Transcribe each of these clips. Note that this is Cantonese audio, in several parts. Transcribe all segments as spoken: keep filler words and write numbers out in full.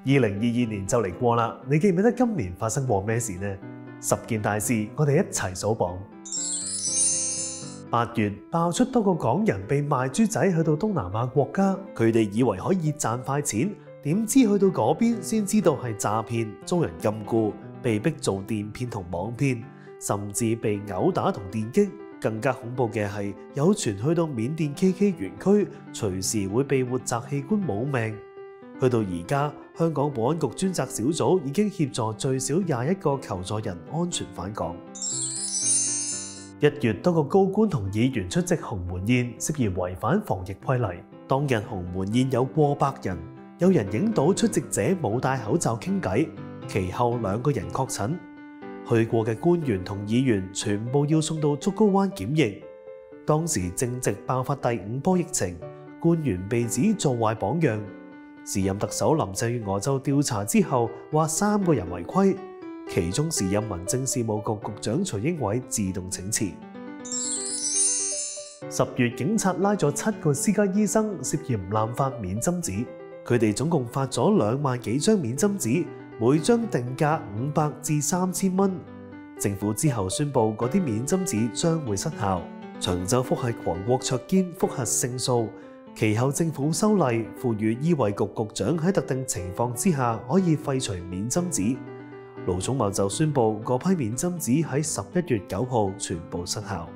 二零二二年就嚟過啦，你記唔記得今年發生過咩事呢？十件大事，我哋一齊數榜。八月爆出多個港人被賣豬仔去到東南亞國家，佢哋以為可以賺快錢，點知去到嗰邊先知道係詐騙，遭人禁錮，被逼做電騙同網騙，甚至被毆打同電擊。更加恐怖嘅係，有傳去到緬甸 K K 園區，隨時會被活摘器官冇命。去到而家，香港保安局專責小組已經協助最少廿一個求助人安全返港。一月，多個高官同議員出席鴻門宴，涉嫌違反防疫規例。當日鴻門宴有過百人，有人影到出席者冇戴口罩傾偈。其後兩個人確診，去過嘅官員同議員全部要送到竹篙灣檢疫。當時正值爆發第五波疫情，官員被指做壞榜樣。時任特首林鄭月娥就調查之後話三個人違規，其中時任民政事務局局長徐英偉自動請辭。十月，警察拉咗七個私家醫生涉嫌濫發免針紙，佢哋總共發咗兩萬幾張免針紙，每張定價五百至三千蚊。政府之後宣布嗰啲免針紙將會失效。長洲復系黃國卓堅覆核勝訴。其後政府修例，賦予醫衛局局長喺特定情況之下可以廢除免針紙。盧寵茂就宣布嗰批免針紙喺十一月九號全部失效。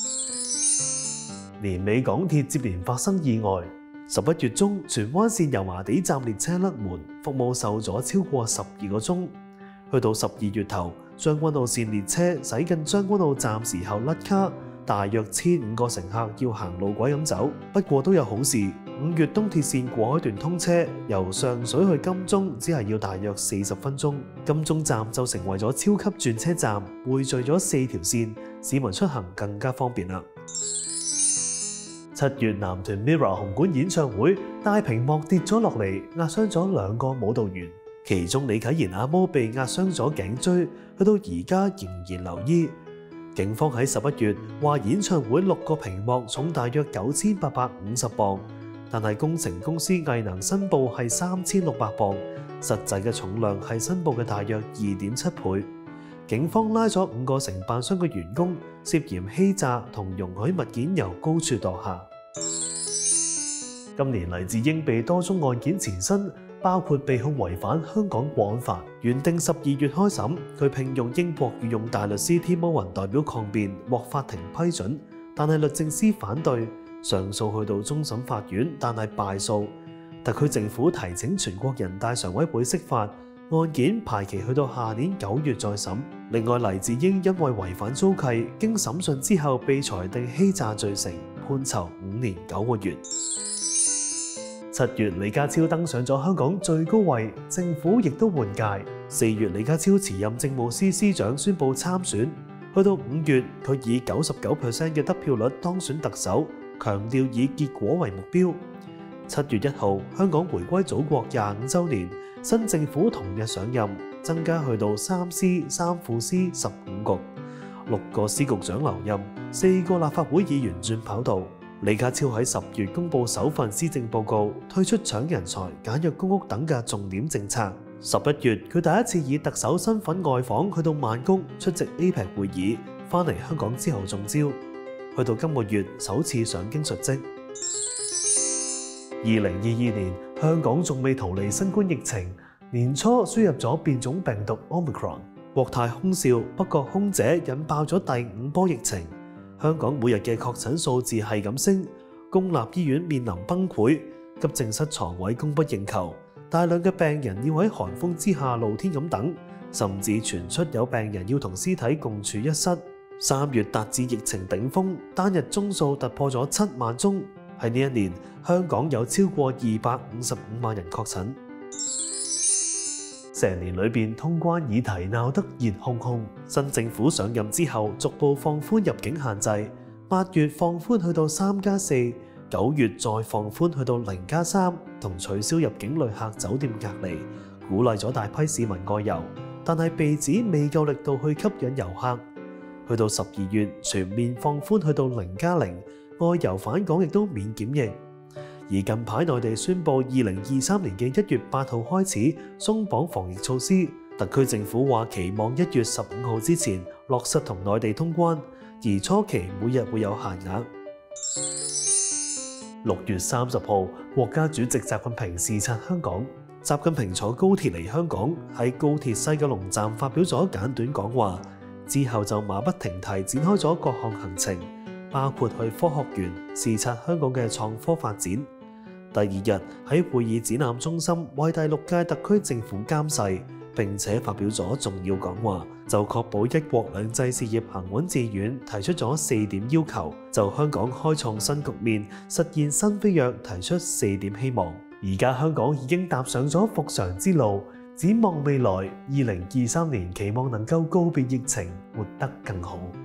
年尾港鐵接連發生意外，十一月中荃灣線油麻地站列車甩門，服務受阻超過十二個鐘。去到十二月頭，將軍澳線列車駛近將軍澳站時候甩卡。大約千五個乘客要行路軌咁走，不過都有好事。五月東鐵線過海段通車，由上水去金鐘只係要大約四十分鐘。金鐘站就成為咗超級轉車站，匯聚咗四條線，市民出行更加方便啦。七月男團 Mirror 紅館演唱會，大屏幕跌咗落嚟，壓傷咗兩個舞蹈員，其中李啟賢阿毛被壓傷咗頸椎，去到而家仍然留醫。警方喺十一月話演唱會六個屏幕重大約九千八百五十磅，但係工程公司藝能申報係三千六百磅，實際嘅重量係申報嘅大約二點七倍。警方拉咗五個承辦商嘅員工，涉嫌欺詐同容許物件由高處墮下。今年黎智英被多宗案件纏身，包括被控違反香港國安法，原定十二月開審，佢聘用英國御用大律師添歐雲代表抗辯，獲法庭批准，但係律政司反對，上訴去到終審法院，但係敗訴。特區政府提請全國人大常委會釋法，案件排期去到下年九月再審。另外，黎智英因為違反租契，經審訊之後被裁定欺詐罪成，判囚五年九個月。七月，李家超登上咗香港最高位，政府亦都換屆。四月，李家超辭任政務司司長，宣布參選。去到五月，佢以九十九 percent 嘅得票率當選特首，強調以結果為目標。七月一號，香港回歸祖國廿五週年，新政府同日上任，增加去到三司、三副司、十五局，六個司局長留任，四個立法會議員轉跑道。李家超喺十月公布首份施政報告，推出搶人才、簡約公屋等嘅重點政策。十一月，佢第一次以特首身份外訪，去到曼谷出席 A P E C 會議，返嚟香港之後中招，去到今個月首次上京述職。二零二二年，香港仲未逃離新冠疫情，年初輸入咗變種病毒 Omicron， 國泰空少北角空姐引爆咗第五波疫情。香港每日嘅確診數字係咁升，公立醫院面臨崩潰，急症室床位供不應求，大量嘅病人要喺寒風之下露天咁等，甚至傳出有病人要同屍體共處一室。三月達至疫情頂峰，單日宗數突破咗七萬宗。喺呢一年，香港有超過二百五十五萬人確診。成年裏邊通關議題鬧得熱烘烘，新政府上任之後逐步放寬入境限制，八月放寬去到三加四，九月再放寬去到零加三，同取消入境旅客酒店隔離，鼓勵咗大批市民外遊，但係被指未夠力度去吸引遊客。去到十二月全面放寬去到零加零，外遊返港亦都免檢疫。 而近排內地宣布二零二三年嘅一月八號開始鬆綁防疫措施，特區政府話期望一月十五號之前落實同內地通關，而初期每日會有限額。六月三十號，國家主席習近平視察香港。習近平坐高鐵嚟香港，喺高鐵西九龍站發表咗簡短講話，之後就馬不停蹄展開咗各項行程，包括去科學園視察香港嘅創科發展。第二日喺會議展覽中心為第六屆特區政府監誓，並且發表咗重要講話，就確保一國兩制事業行穩致遠提出咗四點要求，就香港開創新局面、實現新飛躍提出四點希望。而家香港已經踏上咗復常之路，展望未來，二零二三年期望能夠告別疫情，活得更好。